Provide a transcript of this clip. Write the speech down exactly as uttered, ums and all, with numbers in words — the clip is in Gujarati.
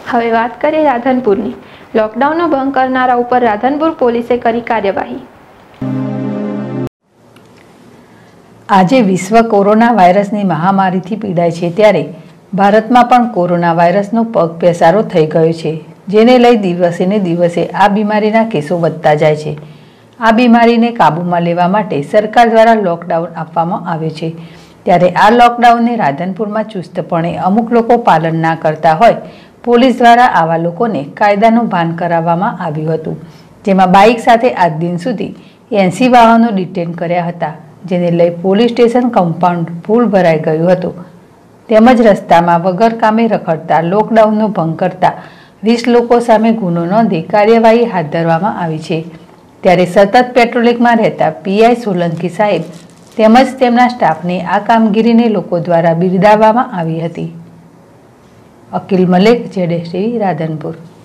હવે વાત કરીએ રાધનપુરની। લોકડાઉનનો ભંગ કરનારા ઉપર રાધનપુર પોલીસે કરી કાર્યવાહી। આજે વિશ્વ કોરોના વાયરસની મહામારીથી પીડાય છે, ત્યારે ભારતમાં પણ કોરોના વાયરસનો પગ પેસારો થઈ ગયો છે, જેને લઈ દિવસે ને દિવસે આ બીમારીના કેસો વધતા જાય છે। આ બીમારીને કાબૂમાં લેવા માટે સરકાર દ્વારા લોકડાઉન આપવામાં આવ્યો છે, ત્યારે આ લોકડાઉનને રાધનપુરમાં ચુસ્તપણે અમુક લોકો પાલન ના કરતા હોય પોલીસ દ્વારા આવા લોકોને કાયદાનું ભાન કરાવવામાં આવ્યું હતું, જેમાં બાઇક સાથે આજ દિન સુધી એંસી વાહનો ડિટેન કર્યા હતા, જેને લઈ પોલીસ સ્ટેશન કમ્પાઉન્ડ ફૂલ ભરાઈ ગયું હતું, તેમજ રસ્તામાં વગર કામે રખડતા લોકડાઉનનો ભંગ કરતા વીસ લોકો સામે ગુનો નોંધી કાર્યવાહી હાથ ધરવામાં આવી છે। ત્યારે સતત પેટ્રોલિંગમાં રહેતા પીઆઈ સોલંકી સાહેબ તેમજ તેમના સ્ટાફની આ કામગીરીને લોકો દ્વારા બિરદાવવામાં આવી હતી। અકિલ મલેક, જેડેશ ટીવી, રાધનપુર।